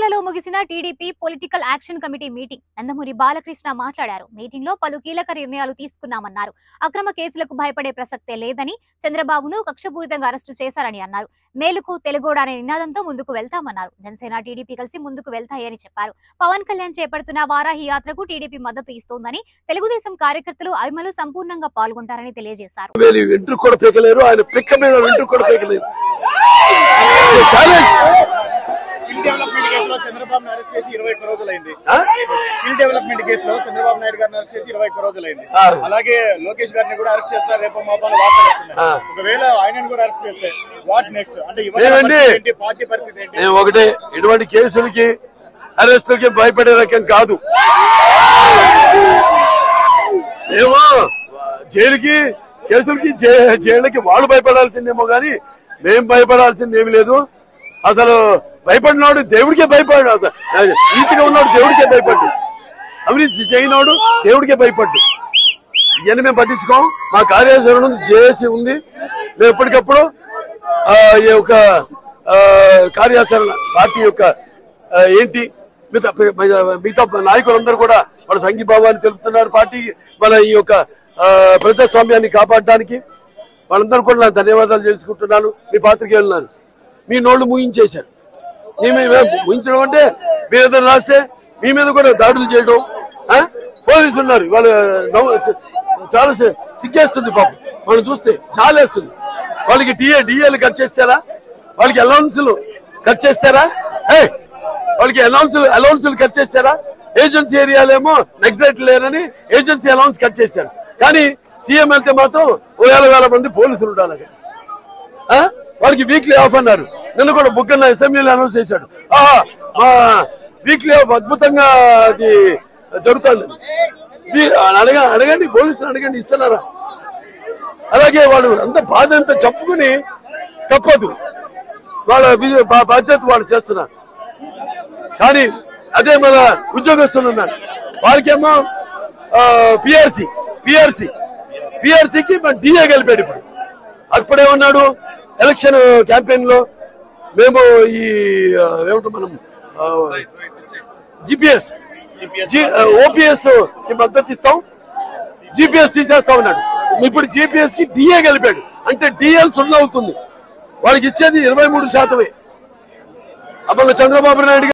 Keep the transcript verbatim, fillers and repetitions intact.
నంద్యాలలో ముగిసిన TDP political action committee meeting. Nandamuri Balakrishna మాట్లాడారు. మీటింగ్ లో పలు కీలక నిర్ణయాలు తీసుకున్నామన్నారు. అక్రమ కేసులకు భయపడే ప్రసక్తే లేదని, చంద్రబాబును కక్షపూరితంగా అరెస్టు చేశారని అన్నారు. మేలుకు తెలుగోడ అనే నినాదంతో ముందుకు వెళ్తామన్నారు. జనసేన టీడీపీ కలిసి ముందుకు వెళ్తాయని చెప్పారు. పవన్ కళ్యాణ్ చేపడుతున్న వారాహి యాత్రకు టీడీపీ మద్దతు ఇస్తోందని, తెలుగుదేశం కార్యకర్తలు అభిమానులు సంపూర్ణంగా పాల్గొంటారని తెలియజేశారు. డెవలప్మెంట్ కేసులో చంద్రబాబు అరెస్ట్ చేసి ఇరవై ఒక్క రోజులైంది. స్కిల్ డెవలప్మెంట్ కేసులో చంద్రబాబు నాయుడు గారిని అరెస్ట్ చేసి ఇరవై ఒక్క రోజులైంది. అలాగే లోకేష్ గారిని కూడా అరెస్ట్ చేస్తారు రేపు మాపాలు వార్తలు వస్తున్నాయి. ఒకవేళ ఆయనను కూడా అరెస్ట్ చేస్తే వాట్ నెక్స్ట్ అంటే పార్టీ పరిస్థితి ఏంటి? ఒకటే, ఇటువంటి కేసులకి అరెస్టులకి భయపడే రకం కాదు. ఏమో జైలుకి కేసులకి జైళ్ళకి వాళ్ళు భయపడాల్సిందేమో గాని మేం భయపడాల్సింది ఏమి లేదు. అసలు భయపడినాడు దేవుడికే భయపడ్డాడు, నీతిగా ఉన్నాడు దేవుడికే భయపడ్డు, అవినీతి చేయనాడు దేవుడికే భయపడ్డు. ఇవన్నీ మేము పట్టించుకోం. మా కార్యాచరణ జేఏసీ ఉంది. మేము ఎప్పటికప్పుడు ఈ యొక్క కార్యాచరణ పార్టీ యొక్క ఏంటి మిగతా మిగతా నాయకులందరూ కూడా వాళ్ళ సంఘీభావాన్ని తెలుపుతున్నారు. పార్టీ వాళ్ళ ఈ యొక్క ప్రజాస్వామ్యాన్ని కాపాడడానికి వాళ్ళందరూ కూడా నాకు ధన్యవాదాలు తెలుసుకుంటున్నాను. మీ పాత్రికేయులున్నారు, మీ నోళ్లు ముగించేశారు. మేము ముగించడం అంటే మీరు ఏదైనా రాస్తే మీ మీద కూడా దాడులు చేయడం. పోలీసులు ఉన్నారు, వాళ్ళు చాలా సిగ్గేస్తుంది పాపం, వాళ్ళు చూస్తే చాలా వేస్తుంది. వాళ్ళకి డిఏ డిఏలు కట్ చేస్తారా? వాళ్ళకి అలౌన్సులు కట్ చేస్తారా? ఏ వాళ్ళకి అలౌన్సులు అలౌన్సులు కట్ చేస్తారా? ఏజెన్సీ ఏరియాలేమో నక్సలైట్ లేరని ఏజెన్సీ అలౌన్స్ కట్ చేశారు. కానీ సీఎం వెళ్తే మాత్రం ఓ వేల వేల మంది పోలీసులు ఉండాలి అక్కడ. వాడికి వీక్లీ ఆఫ్ అన్నారు. నిన్న కూడా బుక్కన్న అసెంబ్లీలో అనౌన్స్ చేశాడు, ఆహా మా వీక్లీ ఆఫ్ అద్భుతంగా అది జరుగుతుందని. అడగ అడగండి పోలీసులు అడగండి, ఇస్తున్నారా? అలాగే వాడు అంత బాధ అంతా చెప్పుకుని తప్పదు, వాళ్ళ బాధ్యత వాళ్ళు చేస్తున్నారు. కానీ అదే మన ఉద్యోగస్తులు ఉన్నారు, వారికేమో పిఆర్సీ పిఆర్సీ పిఆర్సీకి మన డిఏ గెలిపాడు. ఇప్పుడు అప్పుడేమన్నాడు ఎలక్షన్ క్యాంపెయిన్ లో, మేము ఈ ఏమంటాం మనం జిపిఎస్ ఓపీఎస్ కి మద్దతు ఇస్తాం, జిపిఎస్ తీసేస్తాం అన్నాడు. ఇప్పుడు జిపిఎస్ కి డిఏ గెలిపాడు అంటే డిఎల్ సున్నా అవుతుంది. వాళ్ళకి ఇచ్చేది ఇరవై మూడు శాతమే. అప్పుడు చంద్రబాబు నాయుడు